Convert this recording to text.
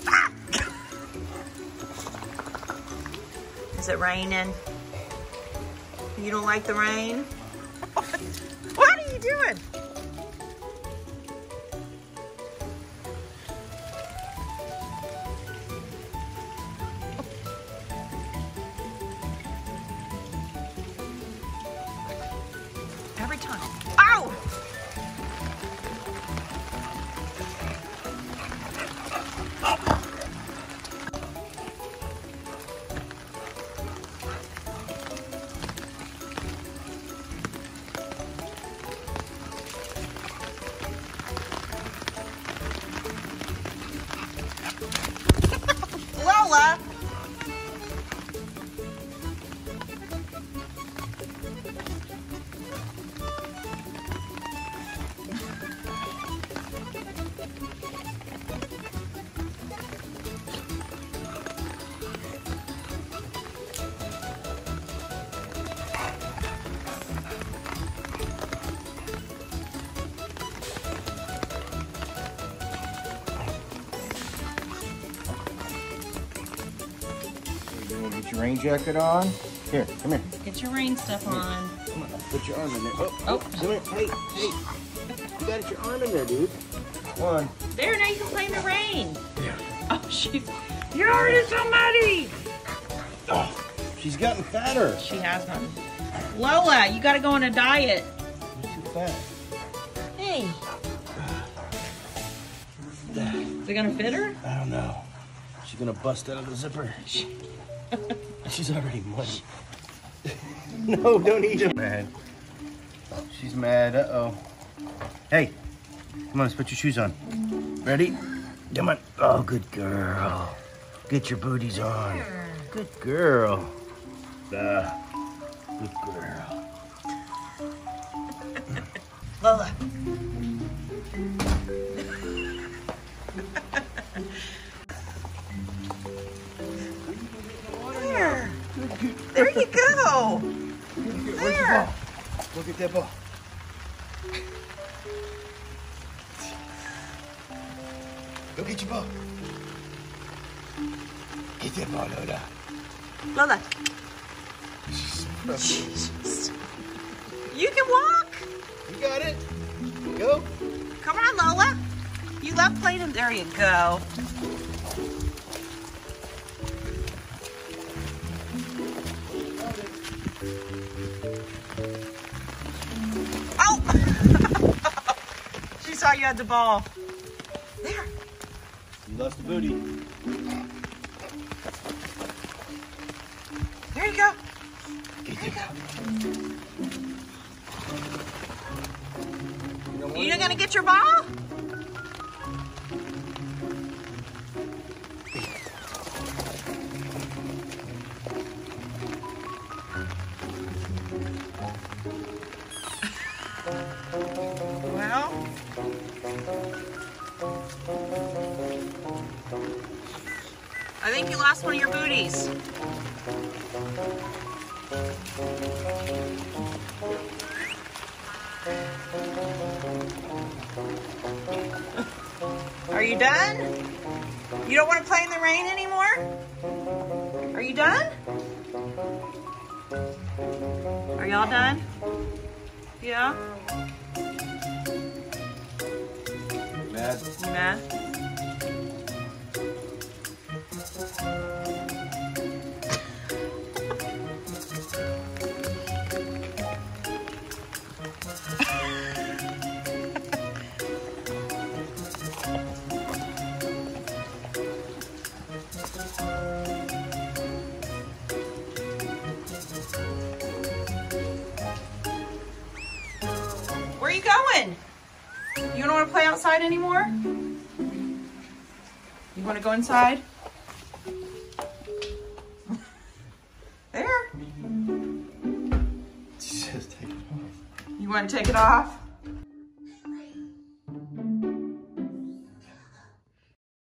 Is it raining? You don't like the rain? What are you doing? Every time. Ow! Lola! Get your rain jacket on. Here, come here. Get your rain stuff on. Come on, put your arm in there. Oh. Come here. Hey. You got your arm in there, dude. Come on. There, now you can play in the rain. Yeah. Oh, you're already so muddy. Oh, she's gotten fatter. She has gotten. Lola, you got to go on a diet. You're too fat. Hey. Is it going to fit her? I don't know. She's going to bust out of the zipper. She's already muddy. No, don't eat him. Mad. She's mad. Uh-oh. Hey, come on, let's put your shoes on. Ready? Come on. Oh, good girl. Get your booties on. Good girl. Good girl. Lola. There. There you go. Where's your ball? Go get that ball. Go get your ball. Get that ball, Lola. Lola. You can walk. You got it. Go. Come on, Lola. You love playing in. There you go. Oh! She saw you had the ball. There. You lost the booty. There you go. Get it. You gonna get your ball? Well, I think you lost one of your booties. Are you done? You don't want to play in the rain anymore? Are you done? Are y'all done? Yeah? Mad. You mad? Where are you going? You don't want to play outside anymore? You want to go inside? There. Just take it off. You want to take it off?